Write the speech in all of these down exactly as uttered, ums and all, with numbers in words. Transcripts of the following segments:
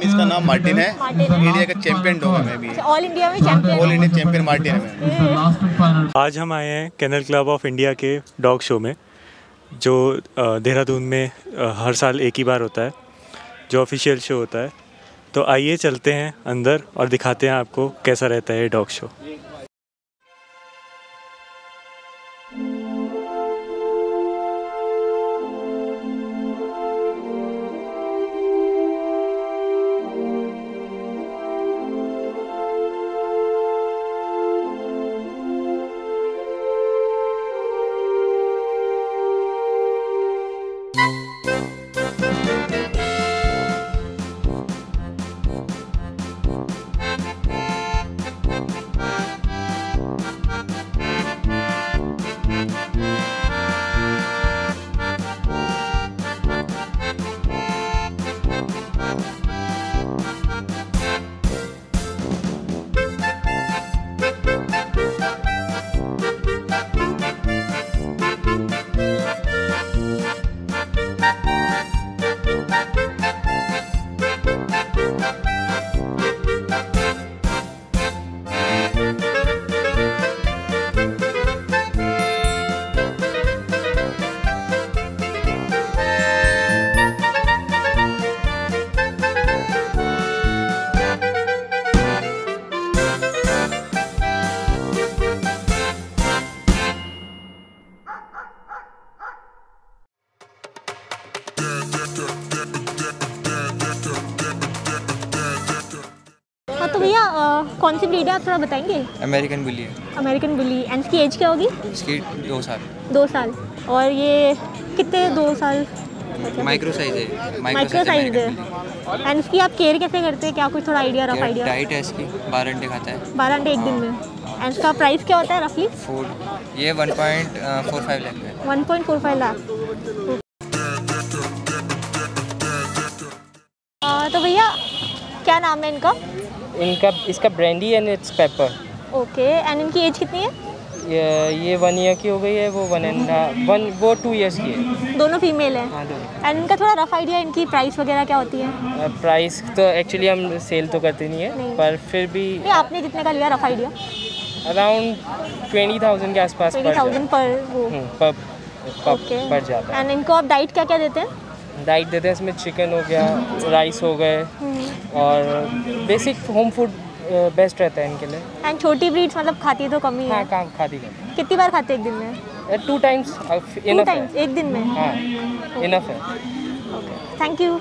इसका नाम मार्टिन है। इंडिया का चैंपियन डॉग है। मैं भी ऑल इंडिया में champion all India champion Martin है। आज हम आए हैं केनल क्लब ऑफ इंडिया के डॉग शो में, जो देहरादून में हर साल एक ही बार होता है, जो ऑफिशियल शो होता है। तो आइए चलते हैं अंदर और दिखाते हैं आपको कैसा रहता है ये डॉग शो। तो भैया कौन सी ब्रीड है आप थोड़ा बताएंगे? अमेरिकन बुली है। American bully. एंड इसकी एज क्या होगी? इसकी दो साल। दो साल। और ये कितने दो साल? माइक्रो साइज है। माइक्रो साइज है। एंड इसकी आप केयर कैसे करते हैं? क्या कुछ थोड़ा आइडिया, रफ आइडिया? डाइट है इसकी, बारह अंडे खाता है। बारह अंडे एक दिन में। एंड इसका प्राइस क्या होता है रफली? फूड ये one point four five lakh है। One point four five lakh. तो भैया क्या नाम है इनका? इनका इसका Brandy and it's Pepper. Okay. And इनकी एज कितनी है? ये ये वन ईयर की हो गई है, वो वन एंड वन वो टू इयर्स की है। दोनों फीमेल है? हाँ दोनों। एंड इनका थोड़ा रफ आइडिया, इनकी प्राइस वगैरह क्या होती है? प्राइस तो एक्चुअली हम सेल तो करते नहीं है, नहीं। पर फिर भी नहीं, आपने जितने का लिया rough idea? Around twenty thousand के आसपास ट्वेंटी थाउजेंड पर वो पर पड़ जाता है। एंड इनको आप डाइट क्या क्या देते हैं? डाइट देते हैं इसमें चिकन हो गया, राइस हो गए, और बेसिक होम फूड बेस्ट रहता है इनके लिए। एंड छोटी ब्रीड्स मतलब खाती तो कम ही है? हाँ, काम खाती है। कितनी बार खाते हैं एक दिन में? टू टाइम्स इनफ है। एक दिन में? हाँ, इनफ है। Thank you.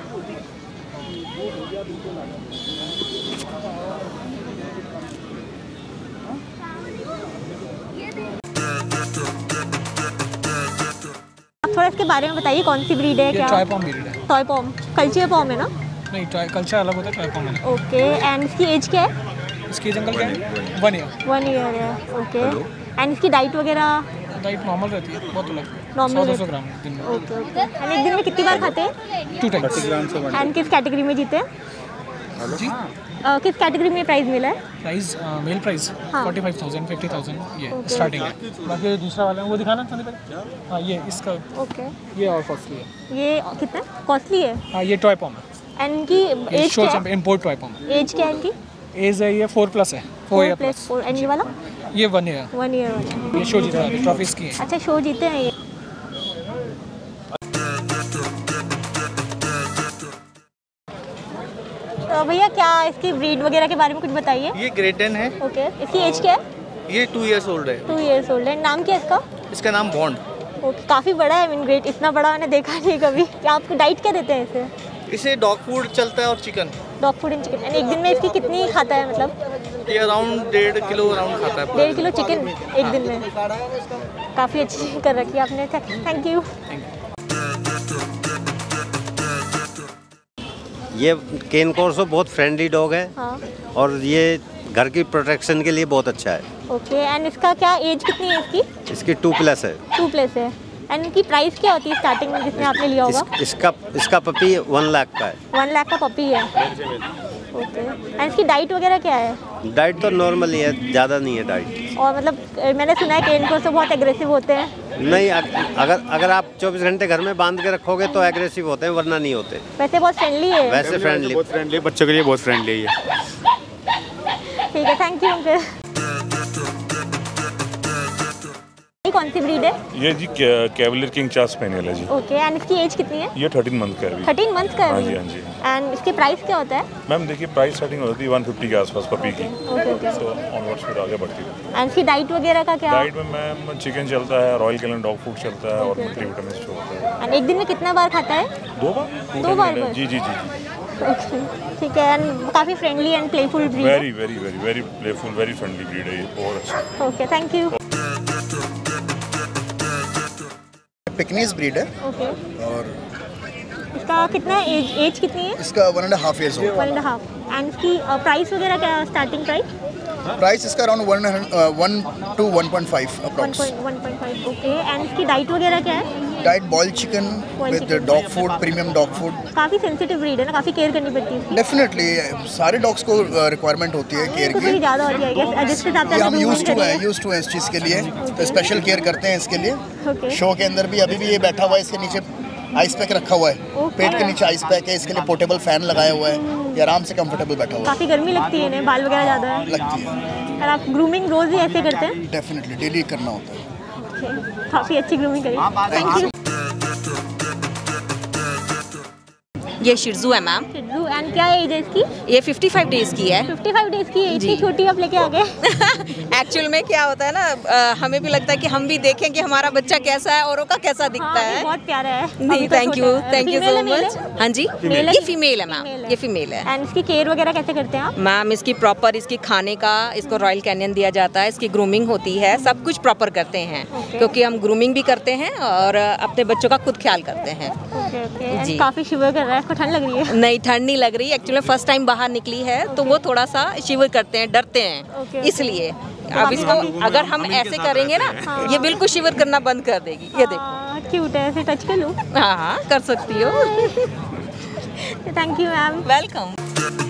थोड़ा इसके बारे में बताइए, कौन सी ब्रीड है? क्या टॉय पॉम ब्रीड है। टॉय पॉम, कल्चर पॉम है ना? नहीं, टॉय कल्चर अलग होता है, टॉय पॉम है। ओके। एंड इसकी एज क्या है? इसकी एज अंकल क्या है? One year. वन ईयर है। ओके। एंड इसकी डाइट वगैरह? डाइट नॉर्मल रहती है, बहुत अलग। नॉर्मल सौ सौ ग्राम दिन में। Okay okay. एंड एक दिन में कितनी बार खाते हैं? Two times. एंड किस कैटेगरी में जीते हैं? जी uh, किस कैटेगरी में प्राइस मिला है? Price male price forty five thousand fifty thousand ये स्टार्टिंग है। बाकी दूसरा वाला है वो दिखाना चाहते हैं? हाँ, ये इसका। ओके। ये और कॉस्टली है। ये कितना कॉस्टली है? हाँ, ये टॉय पॉम है। एंड इनकी एज क्या है? Import toy पॉम। एज क्या है इनकी? एज है ये फोर प्लस है। Four year plus. Four. And ये वाला? ये वन ईयर। वन ईयर वाला। ये शो जीता है, ट्रॉफीज की है। अच्छा, शो जीते हैं ये। तो भैया क्या इसकी ब्रीड वगैरह के बारे में कुछ बताइए। ये ग्रेटन है। ओके। इसकी एज क्या है? ये टू इयर्स ओल्ड है। टू इयर्स ओल्ड है। नाम क्या है इसका? इसका नाम बॉन्ड। ओके। काफ़ी बड़ा है, मीन ग्रेट, इतना बड़ा मैंने देखा नहीं कभी। क्या आपको डाइट क्या देते हैं इसे? इसे डॉग फूड चलता है और chicken. Dog food and chicken. And एक दिन में इसकी कितनी खाता है मतलब? ये अराउंड डेढ़ किलो अराउंड खाता है। डेढ़ किलो चिकन एक दिन में? काफ़ी अच्छी कर रखी है आपने। Thank you. ये केन कॉर्सो बहुत फ्रेंडली डॉग है। हाँ। और ये घर की प्रोटेक्शन के लिए बहुत अच्छा है। ओके। एंड इसका क्या एज कितनी है इसकी? इसकी टू प्लस है। टू प्लस है। एंड इनकी प्राइस क्या होती है स्टार्टिंग में जिसमें आपने लिया होगा? इस, इसका इसका पपी वन लाख का है। वन लाख का पपी है। ओके। एंड इसकी डाइट वगैरह क्या है? डाइट तो नॉर्मल ही है, ज़्यादा नहीं है डाइट। और मतलब मैंने सुना है केन कॉर्सो बहुत एग्रेसिव होते हैं। नहीं, अग- अगर अगर आप चौबीस घंटे घर में बांध के रखोगे तो एग्रेसिव होते हैं, वरना नहीं होते। वैसे बहुत फ्रेंडली है। वैसे फ्रेंडली, बहुत फ्रेंडली, बच्चों के लिए बहुत फ्रेंडली है ये। ठीक है, थैंक यू अंकल। ये कौन सी ब्रीड है? ये जी कैवलियर किंग चार्ल्स स्पेनियल है जी। ओके, एंड इसकी एज कितनी है? ये थर्टीन मंथ का है अभी। थर्टीन मंथ का है? हाँ जी, हाँ जी। एंड इसके प्राइस क्या होता है? मैम देखिए, प्राइस स्टार्टिंग होती है वन फिफ्टी के आसपास पपी की। Okay okay. सो ऑनवर्ड्स फिर आगे बढ़ती है। एंड इसकी डाइट वगैरह का क्या? डाइट में मैम चिकन चलता है, रॉयल कैलन डॉग फूड चलता है और मल्टीविटामिन होता है। एंड एक दिन में कितना बार खाता है? दो बार। दो बार? जी जी जी जी। ओके, ठीक है। एंड काफ़ी फ्रेंडली एंड प्लेफुल ब्रीड है। Very very very very playful, very friendly breed है ये, बहुत अच्छा। Okay, thank you. Pekingese breed है। ओके। और इसका कितना एज एज कितनी है? इसका one and half years one and half. And इसकी प्राइस वगैरह क्या, स्टार्टिंग प्राइस? प्राइस इसका around one one two one point five approx. One point five. Okay. And इसकी डाइट वगैरह क्या है? Diet boiled chicken with dog food, premium dog food. काफ़ी sensitive breed है ना, काफ़ी केयर करनी पड़ती है इसकी। डेफिनेटली सारे डॉग्स को रिक्वायरमेंट होती है केयर की। ज़्यादा होती है जिस हिसाब से हम यूज टू हैं यूज टू हैं इस चीज़ के लिए, तो स्पेशल केयर करते हैं इसके लिए। शो के अंदर भी अभी भी ये बैठा हुआ है, इसके नीचे आइस पैक रखा हुआ है, पेट के नीचे आइस पैक है, इसके लिए पोर्टेबल फैन लगाया हुआ है, ये आराम से कंफर्टेबल बैठा हुआ है। काफ़ी गर्मी लगती है इन्हें, बाल वगैरह ज़्यादा है लगती है। और आप ग्रूमिंग रोज़ ही ऐसे करते हैं? डेफिनेटली डेली करना होता है। काफ़ी अच्छी ग्रूमिंग करी, थैंक यू। ये शिर्जू है मैम। शिर्जू। एंड क्या एज है इसकी? ये पचपन डेज की है। पचपन डेज की है, इतनी छोटी आप लेके आ गए। एक्चुअल में क्या होता है ना, आ, हमें भी लगता है कि हम भी देखें कि हमारा बच्चा कैसा है, औरों का कैसा दिखता हाँ, है। बहुत प्यारा है। नहीं, thank you, thank you so much. हाँ जी, ये फीमेल है मैम, ये फीमेल है। एंड इसकी केयर वगैरह कैसे करते हैं आप? मैम इसकी प्रॉपर, इसकी खाने का, इसको रॉयल कैनियन दिया जाता है, इसकी ग्रूमिंग होती है, सब कुछ प्रॉपर करते हैं, क्योंकि हम ग्रूमिंग भी करते हैं और अपने बच्चों का खुद ख्याल करते हैं। जी। काफ़ी शिवर कर रहा है, इसको ठंड लग रही है? नहीं, ठंड नहीं लग रही। एक्चुअली फर्स्ट टाइम बाहर निकली है तो वो थोड़ा सा शिवर करते हैं, डरते हैं, इसलिए अब इसको अगर हम ऐसे करेंगे ना, ये बिल्कुल शिवर करना बंद कर देगी। ये देखो, क्यूट है, ऐसे टच कर लूँ? हाँ हाँ कर सकती हो। Thank you ma'am. वेलकम।